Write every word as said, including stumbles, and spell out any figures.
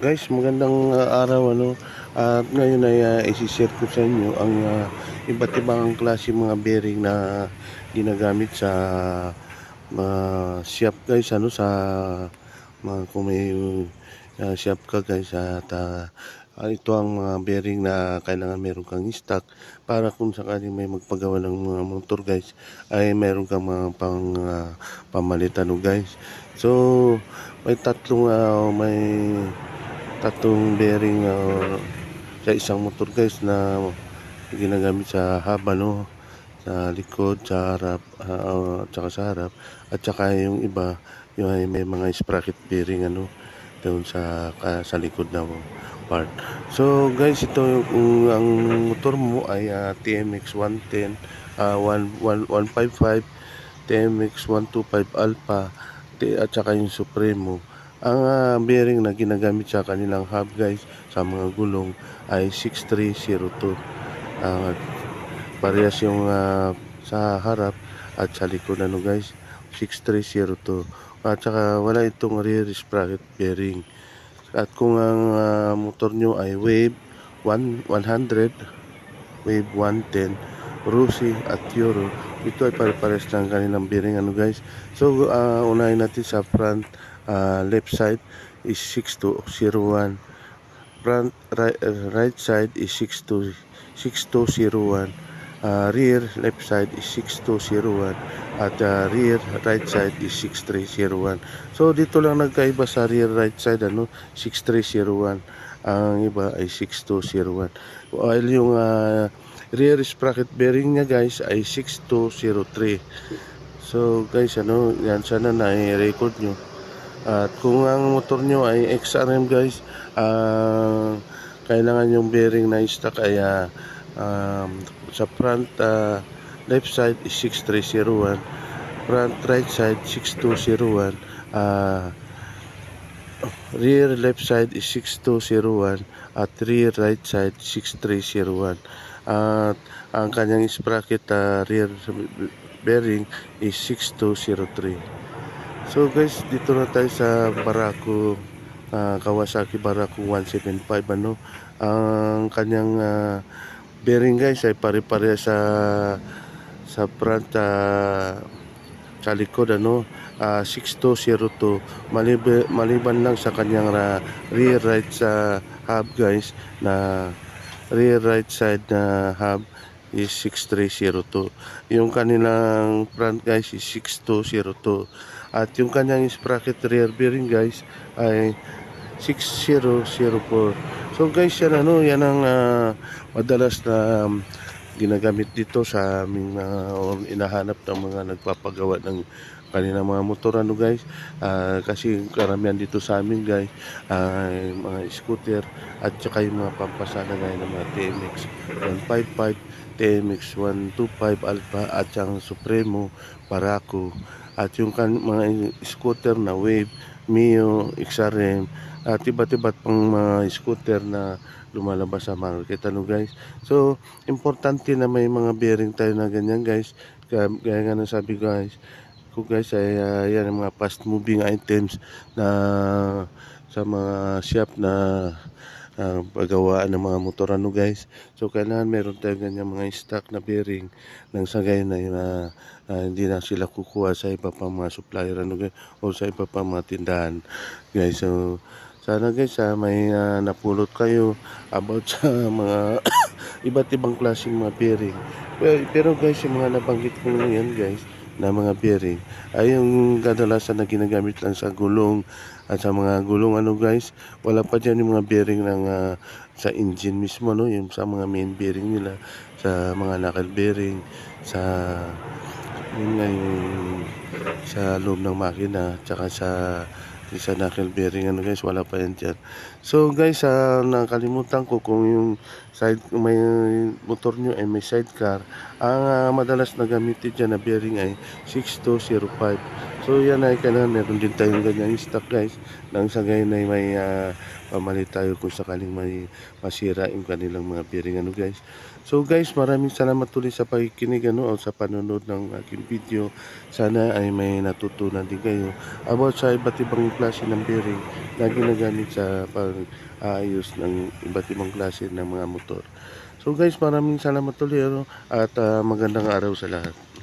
Guys, magandang uh, araw ano. At ngayon ay uh, i-share ko sa inyo ang uh, iba't ibang klase mga bearing na ginagamit sa uh, shop guys ano sa mga kung may uh, shop ka guys at uh, uh, ito ang mga bearing na kailangan meron kang stock para kung sakaling may magpagawa ng mga motor guys ay meron kang mga pang uh, pamalitan no guys. So may tatlong uh, may tatlong bearing uh, sa isang motor guys na ginagamit sa haba no, sa likod, sa harap, uh, at saka sa harap, at saka yung iba yung ay may mga sprocket bearing ano doon sa uh, sa likod na part. So guys, ito yung ang motor mo ay uh, T M X one ten, uh, one fifty-five, T M X one twenty-five Alpha at saka yung Supremo. Ang uh, bearing na ginagamit sa kanilang hub guys sa mga gulong ay six three zero two. Uh, parehas yung uh, sa harap at sa likod ano guys, six three zero two. At saka wala itong rear sprocket bearing. At kung ang uh, motor nyo ay Wave one hundred, Wave one ten, Rusi at Euro, ito ay pare-pares ng kanilang bearing ano guys. So uh, unahin natin sa front. Uh, left side is six two zero one, front right, uh, right side is six two zero one, uh, rear left side is six two zero one, at uh, rear right side is six three zero one. So dito lang nagkaiba sa rear right side ano, six three zero one, ang iba ay six two zero one, while yung uh, rear sprocket bearing niya guys ay six two zero three. So guys ano, yan sana na i-record nyo. At kung ang motor nyo ay X R M guys, uh, kailangan yung bearing na stock ay uh, um, sa front uh, left side is six three zero one, front right side six two zero one, uh, rear left side is six two zero one, at rear right side six three zero one. At ang kanyang sprocket uh, rear bearing is six two zero three. So guys, dito na tayo sa Barako, uh, Kawasaki Barako one seventy-five ano. Ang kanyang uh, bearing guys ay pare-pare sa sa front, uh, sa likod ano, uh, six two zero two, maliban, maliban lang sa kanyang uh, rear right sa hub guys, na rear right side na hub is six three zero two. Yung kanilang front guys is six two zero two. At yung kanyang sprocket rear bearing guys ay six zero zero four. So guys, yan ano, yan ang uh, madalas na um, ginagamit dito sa aming uh, inahanap ng mga nagpapagawa ng kanilang mga motor ano guys. Uh, kasi karamihan dito sa amin guys ay uh, mga scooter at saka yung mga pampasada gaya ng mga T M X one fifty-five, T M X one twenty-five Alpha at saka Supremo, Barako, at yung kan mga scooter na Wave, Mio, X R M, at iba't iba't pang mga scooter na lumalabas sa market ano guys. So importante na may mga bearing tayo na ganyan guys, kaya, kaya nga nasabi guys ko guys ay uh, yan ang mga fast moving items na sa mga shop na uh, pagawaan ng mga motor ano guys. So kailangan meron tayo ganyan mga stock na bearing nang sa gayon na uh, uh, hindi na sila kukuha sa iba pang mga supplier ano guys, o sa iba pang mga tindahan guys. So sana guys uh, may uh, napulot kayo about sa mga iba't ibang klaseng mga bearing. Pero, pero guys, yung mga nabanggit ko yan guys na mga bearing ay yung kadalasan na ginagamit lang sa gulong at sa mga gulong ano guys. Wala pa dyan yung mga bearing ng uh, sa engine mismo no, yung sa mga main bearing nila, sa mga knuckle bearing, sa yun nga yung sa loob ng makina, tsaka sa sa knuckle bearing ano guys, wala pa yan dyan. So guys, uh, nakalimutan ko kung yung side, may motor nyo ay may sidecar, ang uh, madalas na gamitin dyan na bearing ay six two zero five. So yan ay kailangan meron din tayong ganyang stock guys, nang sa gayon ay may ah, pamalit tayo kung sakaling may masira yung kanilang mga bearing ano guys. So guys, maraming salamat ulit sa pakikinig ano o sa panonood ng aking video. Sana ay may natutunan din kayo about sa iba't ibang klase ng bearing na ginagamit sa pag-aayos ng iba't ibang klase ng mga motor. So guys, maraming salamat ulit ano, at ah, magandang araw sa lahat.